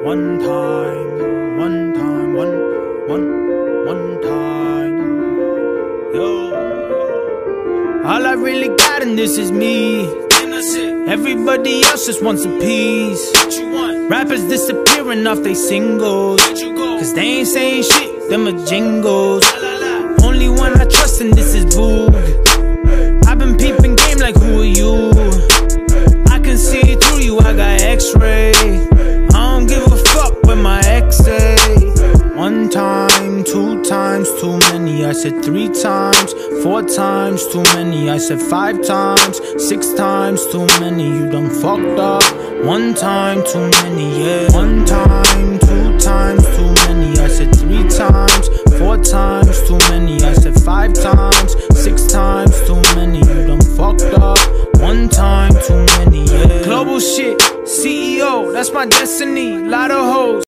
One time. Yo. All I really got and this is me. Everybody else just wants a piece. Rappers disappearing off they singles, cause they ain't saying shit, them are jingles. Only one I trust and this is Boog. I've been peeping game like who are you? I can see through you, I got x-ray. I don't give a fuck with my ex say. One time, two times, too many. I said 3 times, 4 times, too many. I said 5 times, 6 times, too many. You done fucked up. 1 time, too many, yeah. 1 time, 2 times, too many. I said 3 times, 4 times, too many. I said 5 times, 6 times, too many. You done fucked up. 1 time, too many, yeah. Global shit, CEO, that's my destiny. Lot of hoes.